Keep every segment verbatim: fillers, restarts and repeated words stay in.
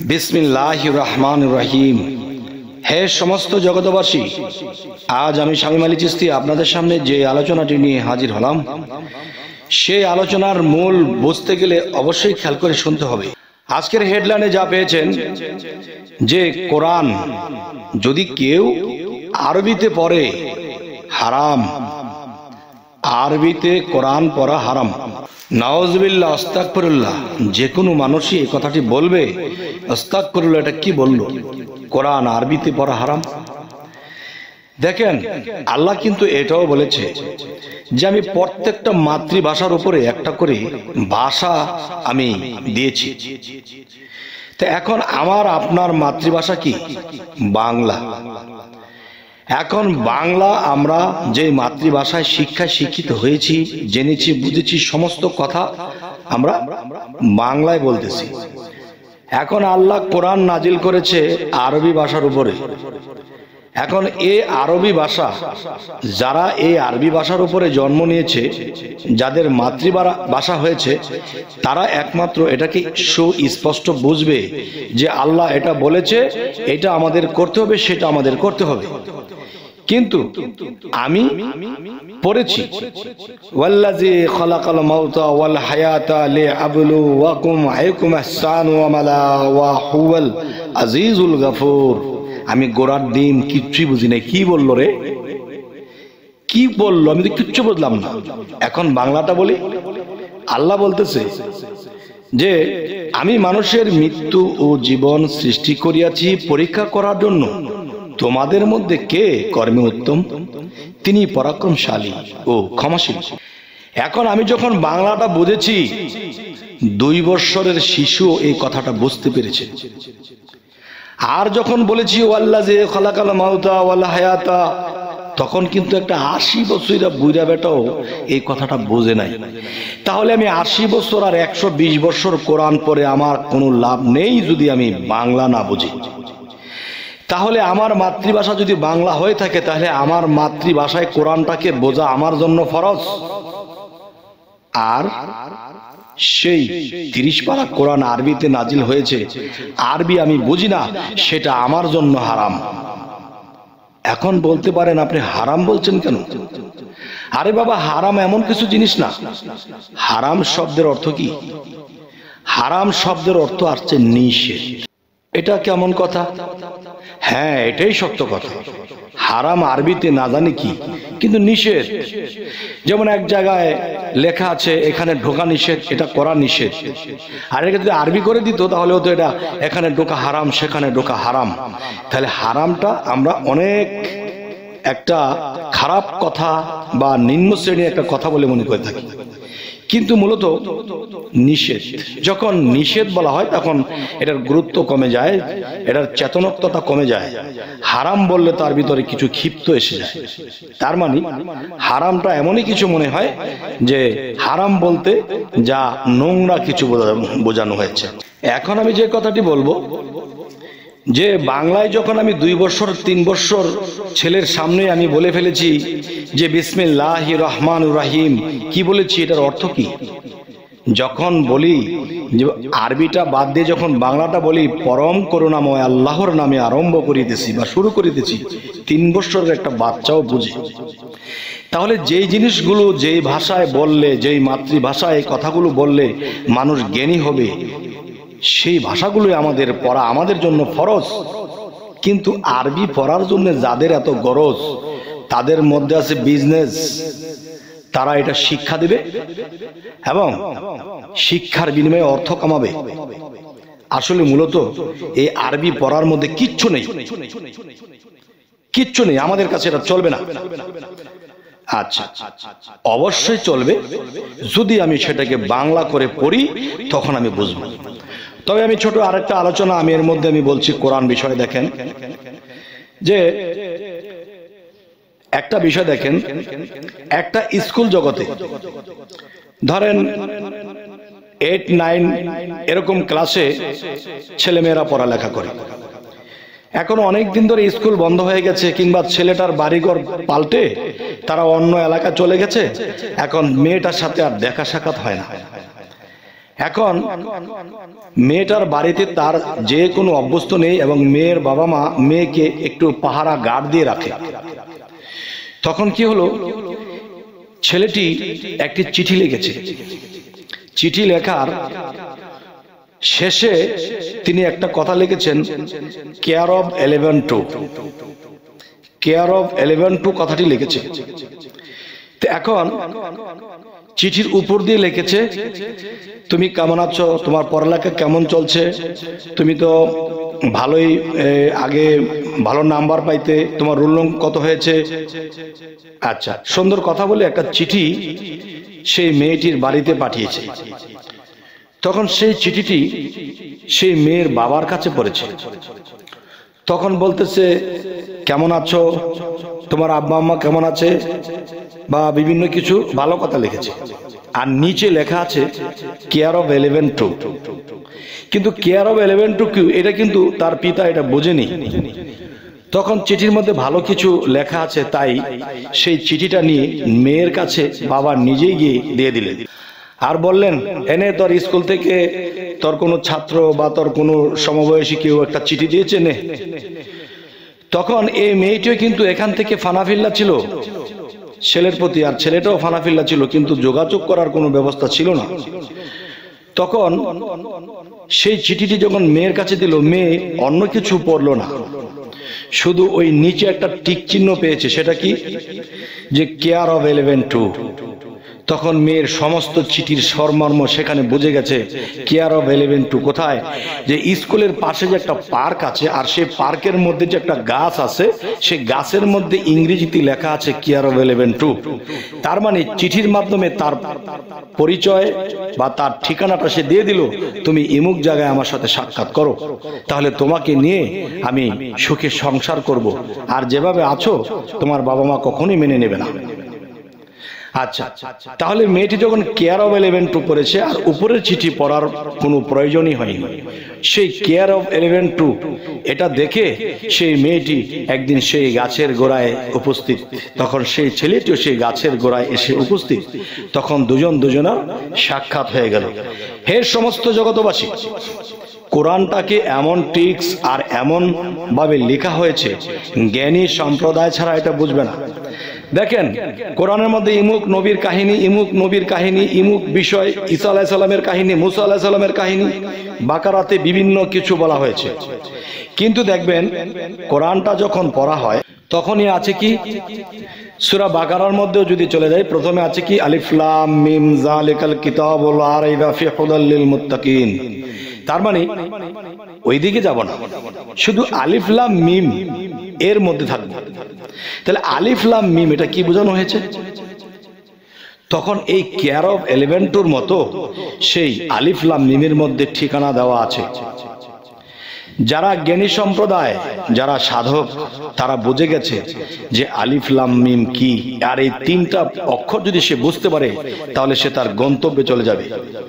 বিসমিল্লাহির রহমানির রহিম। হে সমস্ত জগতবাসী, আজ আমি শামীম আলী চিশতি আপনাদের সামনে যে আলোচনাটি নিয়ে হাজির হলাম, সেই আলোচনার মূল বুঝতে গেলে অবশ্যই খেয়াল করে শুনতে হবে। আজকের হেডলাইনে যা পেয়েছেন যে কোরআন যদি কেউ আরবিতে পড়ে হারাম, আরবিতে কোরআন পড়া হারাম। নাউজুবিল্লাহ, আস্তাগফিরুল্লাহ। যে কোনো মানুষই এই কথাটি বলবে আস্তাগফিরুল্লাহ, এটা কি বললো? কোরআন আরবিতে পড়া হারাম। দেখেন, আল্লাহ কিন্তু এটাও বলেছে যে আমি প্রত্যেকটা মাতৃভাষার উপরে একটা করে ভাষা আমি দিয়েছি। তো এখন আমার আপনার মাতৃভাষা কি? বাংলা। এখন বাংলা আমরা যে মাতৃভাষায় শিক্ষায় শিক্ষিত হয়েছি, জেনেছি, বুঝেছি, সমস্ত কথা আমরা বাংলায় বলতেছি। এখন আল্লাহ কোরআন নাজিল করেছে আরবি ভাষার উপরে। এখন এই আরবি ভাষা, যারা এই আরবি ভাষার উপরে জন্ম নিয়েছে, যাদের মাতৃভাষা হয়েছে, তারা একমাত্র এটাকে সুস্পষ্ট বুঝবে যে আল্লাহ এটা বলেছে, এটা আমাদের করতে হবে, সেটা আমাদের করতে হবে। কিন্তু আমি পড়েছি ওয়াল্লাযী খালাকাল মাউতা ওয়াল হায়াতা লিআবলুওয়াকুম আইয়ুকুম আহসানু আমালা ওয়া হুয়াল আজিজুল গফুর। আমি গোড়ার দিন কিচ্ছুই বুঝি নাই। কি বললো রে? কি বললো? আমি তো কিচ্ছু বুঝলাম না। এখন বাংলাটা বলি। আল্লাহ বলতেছে যে আমি মানুষের মৃত্যু ও জীবন সৃষ্টি করিয়াছি পরীক্ষা করার জন্য। তোমাদের মধ্যে কে কর্মে উত্তম? তিনি পরাক্রমশালী ও ক্ষমাশীল। এখন আমি যখন বাংলাটা বুঝেছি, দুই বৎসরের শিশু এই কথাটা বুঝতে পেরেছে। আর যখন বলেছি ওয়াল্লাযী খালাকাল মাউতা ওয়াল হায়াতা, তখন কিন্তু একটা আশি বছরের বুইরা বেটাও এই কথাটা বোঝে নাই। তাহলে আমি আশি বছর আর একশো বিশ বছর কোরআন পড়ে আমার কোনো লাভ নেই যদি আমি বাংলা না বুঝি। তাহলে আমার মাতৃভাষা যদি বাংলা হয়ে থাকে, তাহলে আমার মাতৃভাষায় কোরআনটাকে বোঝা আমার জন্য ফরজ। আর সেই তিরিশ পারা কোরআন আরবিতে নাজিল হয়েছে, আরবি আমি বুঝি না, সেটা আমার জন্য হারাম। এখন বলতে পারেন আপনি হারাম বলছেন কেন? আরে বাবা, হারাম এমন কিছু জিনিস না। হারাম শব্দের অর্থ কি? হারাম শব্দের অর্থ আসছে নিষেধ। এটা কেমন কথা? হ্যাঁ, এটাই সত্য কথা। হারাম আরবিতে না জানি কি, কিন্তু নিষেধ। যেমন এক জায়গায় লেখা আছে এখানে ঢোকা নিষেধ, এটা করা নিষেধ। আর এটা যদি আরবি করে দিত তাহলে হতো এটা এখানে ঢোকা হারাম, সেখানে ঢোকা হারাম। তাহলে হারামটা আমরা অনেক একটা খারাপ কথা বা নিম্ন শ্রেণীর একটা কথা বলে মনে করে থাকি, কিন্তু মূলত নিষেধ। যখন নিষেধ বলা হয় তখন এটার গুরুত্ব কমে যায়, এটার চেতনত্বতা কমে যায়। হারাম বললে তার ভিতরে কিছু ক্ষিপ্ত এসে যায়। তার মানে হারামটা এমনই কিছু মনে হয় যে হারাম বলতে যা নোংরা কিছু বোঝানো হয়েছে। এখন আমি যে কথাটি বলবো যে বাংলায় যখন আমি দুই বছর তিন বছর ছেলের সামনে আমি বলে ফেলেছি যে বিসমিল্লাহির রহমানির রহিম, কি বলেছি? এটার অর্থ কি? যখন বলি যে আরবিটা বাদ দিয়ে যখন বাংলাটা বলি, পরম করুণাময় আল্লাহর নামে আরম্ভ করিতেছি বা শুরু করিতেছি, তিন বছরের একটা বাচ্চাও বুঝে। তাহলে যেই জিনিসগুলো যেই ভাষায় বললে, যেই মাতৃভাষায় এই কথাগুলো বললে মানুষ জ্ঞানী হবে, সেই ভাষাগুলোই আমাদের পড়া আমাদের জন্য ফরজ। কিন্তু আরবি পড়ার জন্য যাদের এত গরজ, তাদের মধ্যে আছে বিজনেস। তারা এটা শিক্ষা দিবে এবং শিক্ষার বিনিময়ে অর্থ কামাবে। আসলে মূলত এই আরবি পড়ার মধ্যে কিচ্ছু নেই, কিচ্ছু নেই। আমাদের কাছে এটা চলবে না। আচ্ছা, অবশ্যই চলবে যদি আমি সেটাকে বাংলা করে পড়ি, তখন আমি বুঝবো। তবে আমি ছোট আরেকটা আলোচনা আমি এর মধ্যে আমি বলছি কোরআন বিষয়ে। দেখেন যে একটা বিষয় দেখেন, একটা স্কুল জগতে ধরেন এইট নাইন এরকম ক্লাসে ছেলেমেয়েরা পড়ালেখা করে। এখন অনেক দিন ধরে স্কুল বন্ধ হয়ে গেছে, কিংবা ছেলেটার বাড়িঘর পাল্টে তারা অন্য এলাকা চলে গেছে। এখন মেয়েটার সাথে আর দেখা সাক্ষাৎ হয় না। এখন মেয়েটার বাড়িতে তার যে কোনো অভ্যস্ত নেই এবং মেয়ের বাবা মা মেয়েকে একটু পাহারা গার্ড দিয়ে রাখে। তখন কি হলো, ছেলেটি একটি চিঠি লিখেছে। চিঠি লেখার শেষে তিনি একটা কথা লিখেছেন, care of eleven two, care of eleven two কথাটি লিখেছে। এখন চিঠির উপর দিয়ে লিখেছে, তুমি কেমন আছো, তোমার পড়ালেখা কেমন চলছে, তুমি তো ভালোই আগে ভালো নাম্বার পাইতে, তোমার রোল নং কত হয়েছে। আচ্ছা, সুন্দর কথা বলে একটা চিঠি সেই মেয়েটির বাড়িতে পাঠিয়েছে। তখন সেই চিঠিটি সেই মেয়ের বাবার কাছে পড়েছে। তখন বলতেছে, কেমন আছো, তোমার আব্বা আম্মা কেমন আছে, বা বিভিন্ন কিছু ভালো কথা লিখেছে। আর নিচে লেখা আছে কেয়ার অফ ইলেভেন টু। কিন্তু কেয়ার অফ ইলেভেন টু কি, এটা কিন্তু তার পিতা এটা বোঝেনি। তখন চিঠির মধ্যে ভালো কিছু লেখা আছে, তাই সেই চিঠিটা নিয়ে মেয়ের কাছে বাবা নিজেই গিয়ে দিয়ে দিলেন। আর বললেন, এনে তোর স্কুল থেকে তোর কোনো ছাত্র বা তোর কোনো সমবয়সী কেউ একটা চিঠি দিয়েছে, নে। তখন এই মেয়েটিও কিন্তু এখান থেকে ফানাফিল্লা ছিল ছেলের প্রতি, আর ছেলেটাও ফানাফিল্লা ছিল, কিন্তু যোগাযোগ করার কোনো ব্যবস্থা ছিল না। তখন সেই চিঠিটি যখন মেয়ের কাছে দিল, মেয়ে অন্য কিছু পড়লো না, শুধু ওই নিচে একটা টিক চিহ্ন পেয়েছে। সেটা কি, যে কেয়ার অফ ইলেভেন টু। তখন মেয়ের সমস্ত চিঠির সরমর্ম সেখানে বুঝে গেছে। কেয়ার অফ ইলেভেন টু কোথায়, যে স্কুলের পাশে যে একটা পার্ক আছে, আর সেই পার্কের মধ্যে যে একটা গাছ আছে, সেই গাছের মধ্যে ইংরেজিতে লেখা আছে কেয়ার অফ ইলেভেন টু। তার মানে চিঠির মাধ্যমে তার পরিচয় বা তার ঠিকানাটা সে দিয়ে দিল, তুমি ইমুক জায়গায় আমার সাথে সাক্ষাৎ করো, তাহলে তোমাকে নিয়ে আমি সুখে সংসার করব, আর যেভাবে আছো তোমার বাবা মা কখনোই মেনে নেবে না। আচ্ছা, তাহলে মেয়েটি যখন কেয়ার অফ ইলেভেন টু পড়েছে, আর উপরের চিঠি পড়ার কোনো প্রয়োজনই হয়নি। সেই কেয়ার অফ ইলেভেন টু এটা দেখে সেই মেয়েটি একদিন সেই গাছের গোড়ায় উপস্থিত। তখন সেই ছেলেটিও সেই গাছের গোড়ায় এসে উপস্থিত। তখন দুজন দুজনার সাক্ষাৎ হয়ে গেল। হে সমস্ত জগতবাসী, কোরআনটাকে এমন টিক্স আর এমন ভাবে লেখা হয়েছে, জ্ঞানী সম্প্রদায় ছাড়া এটা বুঝবে না। দেখেন, কোরআনের মধ্যে ইমুক নবীর কাহিনী, ইমুক নবীর কাহিনী, ইমুক বিষয়, ঈসা আলাইহিস সালামের কাহিনী, মুসা আলাইহিস সালামের কাহিনী, বাকারাতে বিভিন্ন কিছু বলা হয়েছে। কিন্তু দেখবেন, কোরআনটা যখন পড়া হয় তখনই আছে কি, সূরা বাকারার মধ্যেও যদি চলে যায়, প্রথমে আছে কি, আলিফ লাম মিম যালিকাল কিতাবু লা রাইবা ফিহি হুদাল লিল মুত্তাকিন। তার মানে ওইদিকে যাব না, শুধু আলিফ লাম মিম এর মধ্যে থাকবে। তাহলে আলিফ লাম মিম এটা কি বোঝানো হয়েছে? তখন এই কেয়ার অফ ইলেভেন টুর মতো সেই আলিফ লাম মিমের মধ্যে ঠিকানা দেওয়া আছে। যারা জ্ঞানী সম্প্রদায়, যারা সাধক, তারা বুঝে গেছে যে আলিফ লাম মিম কি, আর এই তিনটা অক্ষর যদি সে বুঝতে পারে তাহলে সে তার গন্তব্যে চলে যাবে।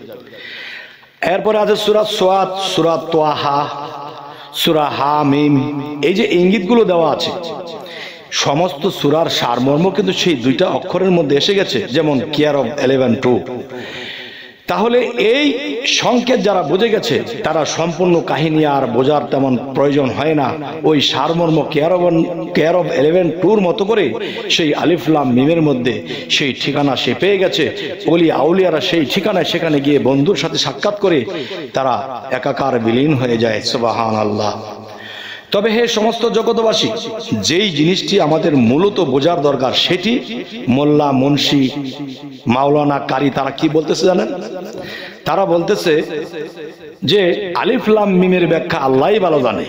এরপরে আছে সূরা সোয়াত, সূরা তোয়াহা, সূরা হামিম। এই যে ইঙ্গিতগুলো দেওয়া আছে, সমস্ত সূরার সারমর্ম কিন্তু সেই দুইটা অক্ষরের মধ্যে এসে গেছে, যেমন কেয়ার অফ ইলেভেন টু। তাহলে এই সংকেত যারা বুঝে গেছে, তারা সম্পূর্ণ কাহিনী আর বোঝার তেমন প্রয়োজন হয় না। ওই সারমর্ম care of care of eleven টুর মতো করে সেই আলিফ লাম মিমের মধ্যে সেই ঠিকানা সে পেয়ে গেছে। ওলি আউলিয়ারা সেই ঠিকানায় সেখানে গিয়ে বন্ধুর সাথে সাক্ষাৎ করে তারা একাকার বিলীন হয়ে যায়। সুবহানাল্লাহ। তবে হে সমস্ত জগতবাসী, যেই জিনিসটি আমাদের মূলত বোঝার দরকার, সেটি মোল্লা, মুন্সি, মাওলানা, কারি তারা কি বলতেছে জানেন? তারা বলতেছে যে আলিফ লাম মিমের ব্যাখ্যা আল্লাহই ভালো জানে।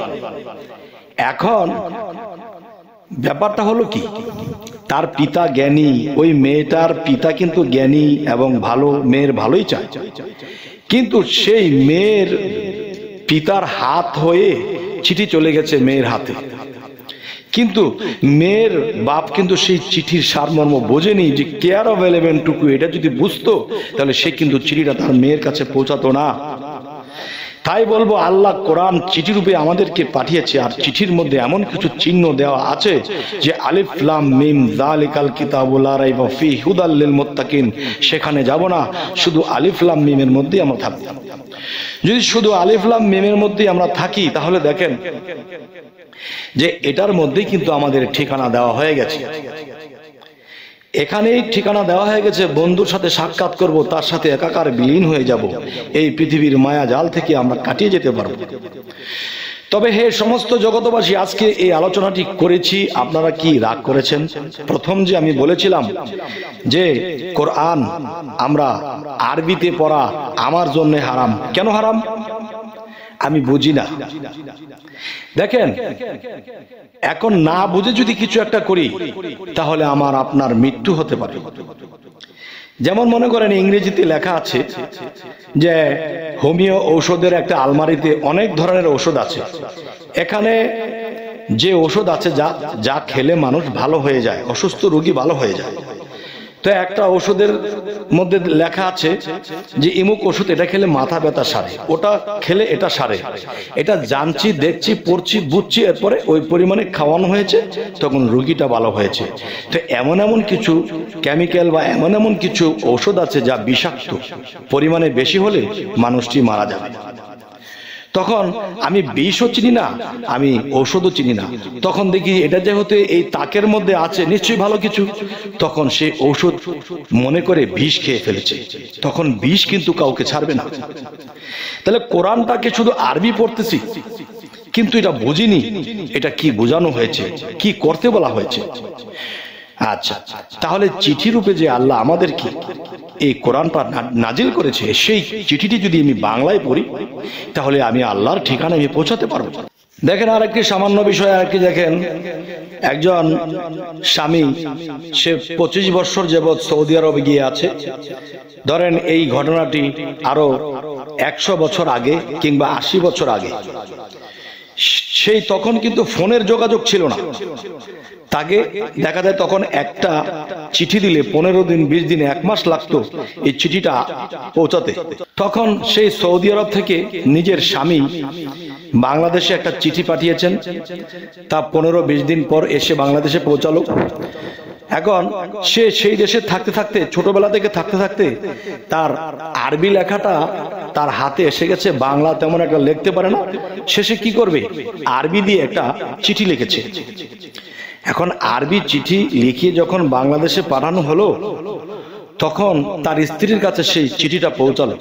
এখন ব্যাপারটা হলো কি, তার পিতা জ্ঞানী, ওই মেয়েটার পিতা কিন্তু জ্ঞানী এবং ভালো, মেয়ের ভালোই চায়, কিন্তু সেই মেয়ের পিতার হাত হয়ে চিঠি চলে গেছে মেয়ের হাতে। কিন্তু মেয়ের বাপ কিন্তু সেই চিঠির সারমর্ম বোঝেনি, যে কেয়ার অফ ইলেভেন টুকু এটা যদি বুঝতো তাহলে সে কিন্তু চিঠিটা তার মেয়ের কাছে পৌঁছাতো না। তাই বলবো আল্লাহ কোরআন চিঠি রূপে আমাদেরকে পাঠিয়েছে, আর চিঠির মধ্যে এমন কিছু চিহ্ন দেওয়া আছে যে আলিফ লাম মিম যালিকাল কিতাবু লা রাইবা ফীহি হুদাল লিল মুত্তাকিন, সেখানে যাব না, শুধু আলিফ লাম মিমের মধ্যেই আমরা থাকব। যদি শুধু আলিফ লাম মিমের মধ্যেই আমরা থাকি তাহলে দেখেন যে এটার মধ্যেই কিন্তু আমাদের ঠিকানা দেওয়া হয়ে গেছে। এখানেই ঠিকানা দেওয়া হয়ে গেছে, বন্ধুর সাথে সাক্ষাৎ করব, তার সাথে একাকার বিলীন হয়ে যাব, এই পৃথিবীর মায়া জাল থেকে আমরা কাটিয়ে যেতে পারব। তবে হে সমস্ত জগতবাসী, আজকে এই আলোচনাটি করেছি, আপনারা কি রাগ করেছেন? প্রথম যে আমি বলেছিলাম যে কোরআন আমরা আরবিতে পড়া আমার জন্য হারাম। কেন হারাম আমি বুঝি না। দেখেন, এখন না বুঝে যদি কিছু একটা করি তাহলে আমার আপনার মৃত্যু হতে পারে। যেমন মনে করেন ইংরেজিতে লেখা আছে যে হোমিও ঔষধের একটা আলমারিতে অনেক ধরনের ঔষধ আছে, এখানে যে ঔষধ আছে যা যা খেলে মানুষ ভালো হয়ে যায়, অসুস্থ রোগী ভালো হয়ে যায়। তো একটা ওষুধের মধ্যে লেখা আছে যে ইমুক ওষুধ এটা খেলে মাথা ব্যথা সারে, ওটা খেলে এটা সারে। এটা জানছি, দেখছি, পড়ছি, বুঝছি, এরপরে ওই পরিমাণে খাওয়ানো হয়েছে, তখন রোগীটা ভালো হয়েছে। তো এমন এমন কিছু কেমিক্যাল বা এমন এমন কিছু ঔষধ আছে যা বিষাক্ত, পরিমাণে বেশি হলে মানুষটি মারা যাবে। তখন আমি বিষও চিনি না, আমি ঔষধও চিনি না, তখন দেখি এটা যেহেতু এই তাকের মধ্যে আছে নিশ্চয়ই ভালো কিছু, তখন সে ঔষধ মনে করে বিষ খেয়ে ফেলেছে। তখন বিষ কিন্তু কাউকে ছাড়বে না। তাহলে কোরআনটাকে শুধু আরবি পড়তেছি কিন্তু এটা বুঝিনি এটা কি বোঝানো হয়েছে, কি করতে বলা হয়েছে। আচ্ছা, তাহলে চিঠি রূপে যে আল্লাহ আমাদেরকে এই কোরআনটা নাজিল করেছে, সেই চিঠিটি যদি আমি বাংলায় পড়ি তাহলে আমি আল্লাহর ঠিকানায় আমি পৌঁছাতে পারবো। দেখেন আরেকটি সামান্য বিষয়, আরেকটি দেখেন, একজন স্বামী সে পঁচিশ বছর যাবৎ সৌদি আরবে গিয়ে আছে। ধরেন এই ঘটনাটি আরো একশো বছর আগে কিংবা আশি বছর আগে, সেই তখন কিন্তু ফোনের যোগাযোগ ছিল না। তাকে দেখা যায় তখন একটা চিঠি দিলে পনেরো দিন বিশ দিনে এক মাস লাগতো এই চিঠিটা পৌঁছাতে। তখন সেই সৌদি আরব থেকে নিজের স্বামী বাংলাদেশে একটা চিঠি পাঠিয়েছেন, তা পনেরো বিশ দিন পর এসে বাংলাদেশে পৌঁছালো। এখন সে সেই দেশে থাকতে থাকতে, ছোটবেলা থেকে থাকতে থাকতে তার আরবি লেখাটা তার হাতে এসে গেছে, বাংলা তেমন একটা লিখতে পারে না। শেষে কি করবে, আরবি দিয়ে একটা চিঠি লিখেছে। এখন আরবি চিঠি লিখিয়ে যখন বাংলাদেশে পাঠানো হলো, তখন তার স্ত্রীর কাছে সেই চিঠিটা পৌঁছালো।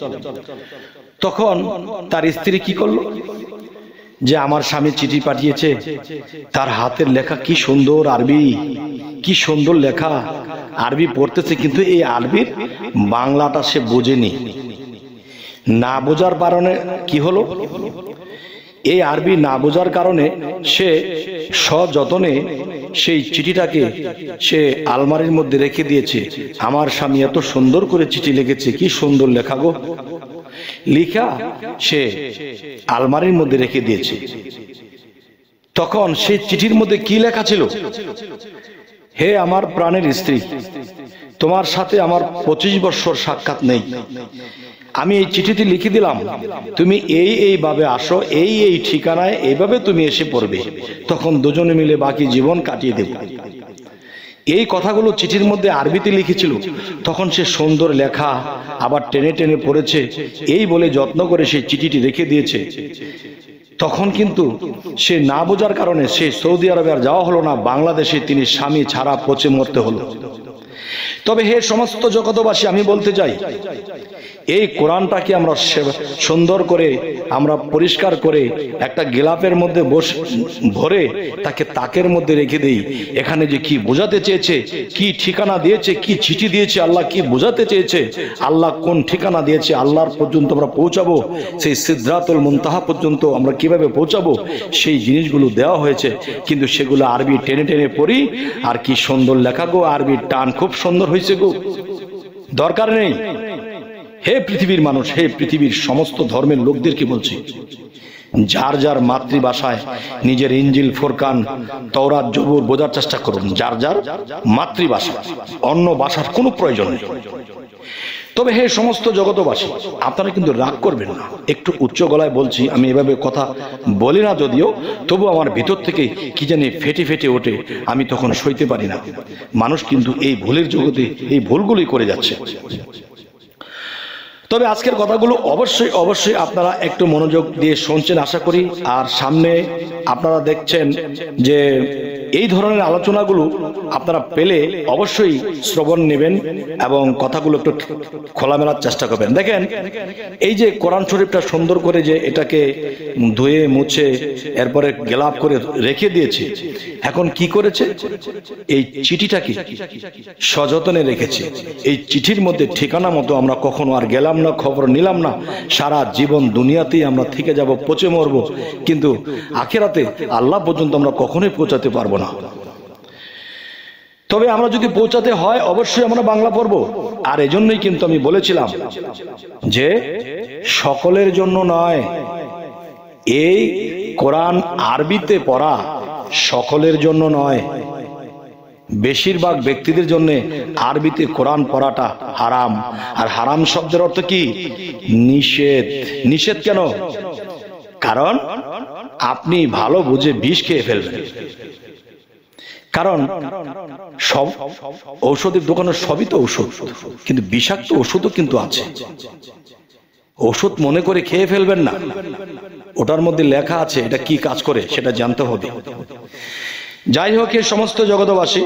তখন তার স্ত্রী কি করলো, যে আমার স্বামী চিঠি পাঠিয়েছে, তার হাতের লেখা কি সুন্দর আরবি, কি সুন্দর লেখা, আরবি পড়তেছে, কিন্তু এই আরবির বাংলাটা সে বোঝেনি। না বোঝার কারণে কি হলো, এই আরবি না বোঝার কারণে সে সযত্নে সেই চিঠিটাকে সে আলমারির মধ্যে রেখে দিয়েছে। আমার স্বামী এত সুন্দর করে চিঠি লিখেছে, কি সুন্দর লেখা গো, লিখা সে আলমারির মধ্যে রেখে দিয়েছে। তখন সেই চিঠির মধ্যে কি লেখা ছিল, হে আমার প্রাণের স্ত্রী, তোমার সাথে আমার পঁচিশ বছর সাক্ষাৎ নেই, আমি এই চিঠিতে লিখে দিলাম, তুমি এই এইভাবে আসো, এই এই ঠিকানায় এইভাবে তুমি এসে পড়বে, তখন দুজনে মিলে বাকি জীবন কাটিয়ে দেব। এই কথাগুলো চিঠির মধ্যে আরবিতে লিখেছিল। তখন সে সুন্দর লেখা আবার টেনে টেনে পড়েছে, এই বলে যত্ন করে সেই চিঠিটি রেখে দিয়েছে। তখন কিন্তু সে না বোঝার কারণে সে সৌদি আরবে আর যাওয়া হলো না, বাংলাদেশে তিনি স্বামী ছাড়া পচে মরতে হলো। তবে হে সমস্ত জগতবাসী, আমি বলতে চাই, এই কোরআনটাকে আমরা সুন্দর করে আমরা পরিষ্কার করে একটা গিলাপের মধ্যে বসে ভরে তাকে তাকের মধ্যে রেখে দেই। এখানে যে কি বোঝাতে চেয়েছে, কি ঠিকানা দিয়েছে, কি চিঠি দিয়েছে, আল্লাহ কি বোঝাতে চেয়েছে, আল্লাহ কোন ঠিকানা দিয়েছে, আল্লাহর পর্যন্ত আমরা পৌঁছাবো, সেই সিদরাতুল মুনতাহা পর্যন্ত আমরা কিভাবে পৌঁছাবো, সেই জিনিসগুলো দেওয়া হয়েছে। কিন্তু সেগুলো আরবি টেনে টেনে পড়ি, আর কি সুন্দর লেখা গো, আরবির টান খুব সুন্দর হয়েছে গো, দরকার নেই। হে পৃথিবীর মানুষ, হে পৃথিবীর সমস্ত ধর্মের লোকদেরকে বলছি, যার যার মাতৃভাষায় নিজের ইঞ্জিল, ফুরকান, তাওরাত, জবুর বোঝার চেষ্টা করুন, যার যার মাতৃভাষা, অন্য ভাষার কোনো প্রয়োজন নেই। তবে হে সমস্ত জগতবাসী, আপনারা কিন্তু রাগ করবেন না, একটু উচ্চ গলায় বলছি, আমি এভাবে কথা বলি না যদিও, তবু আমার ভিতর থেকে কি জানি ফেটে ফেটে ওঠে, আমি তখন সইতে পারি না। মানুষ কিন্তু এই ভুলের জগতে এই ভুলগুলোই করে যাচ্ছে। তবে আজকের কথাগুলো অবশ্যই অবশ্যই আপনারা একটু মনোযোগ দিয়ে শুনছেন আশা করি। আর সামনে আপনারা দেখছেন যে এই ধরনের আলোচনাগুলো আপনারা পেলে অবশ্যই শ্রবণ নেবেন এবং কথাগুলো একটু খোলামেলার চেষ্টা করবেন। দেখেন, এই যে কোরআন শরীফটা সুন্দর করে যে এটাকে ধুয়ে মুছে এরপরে গেলাপ করে রেখে দিয়েছে, এখন কি করেছে, এই চিঠিটাকে সযত্নে রেখেছে। এই চিঠির মধ্যে ঠিকানা মতো আমরা কখনো আর গেলাম না, খবর নিলাম না, সারা জীবন দুনিয়াতেই আমরা থেকে যাব, পচে মরবো, কিন্তু আখিরাতে আল্লাহ পর্যন্ত আমরা কখনোই পৌঁছাতে পারবো না। তবে আমরা যদি পৌঁছাতে হয় অবশ্যই আমরা বাংলা পড়বো। আর এজন্যই কিন্তু আমি বলেছিলাম যে সকলের জন্য নয়, এই কোরআন আরবিতে পড়া সকলের জন্য নয়, বেশিরভাগ ব্যক্তিদের জন্য আরবিতে কোরআন পড়াটা হারাম। আর হারাম শব্দের অর্থ কি? নিষেধ। নিষেধ কেন? কারণ আপনি ভালো বুঝে বিষ খেয়ে ফেলবেন। কারণ সব ঔষধের দোকানে সবই তো ঔষধ, কিন্তু বিষাক্ত ওষুধও কিন্তু আছে। ওষুধ মনে করে খেয়ে ফেলবেন না, ওটার মধ্যে লেখা আছে এটা কি কাজ করে সেটা জানতে হবে। যাই হোক, এই সমস্ত জগতবাসী,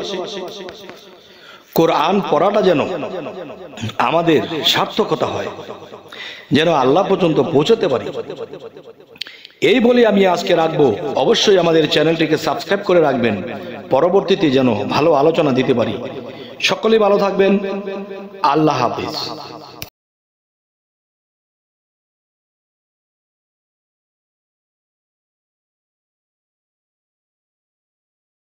কোরআন পড়াটা যেন আমাদের সার্থকতা হয়, যেন আল্লাহ পর্যন্ত পৌঁছতে পারি, এই বলে আমি আজকে রাখবো। অবশ্যই আমাদের চ্যানেলটিকে সাবস্ক্রাইব করে রাখবেন, পরবর্তীতে যেন ভালো আলোচনা দিতে পারি। সকলেই ভালো থাকবেন। আল্লাহ হাফেজ।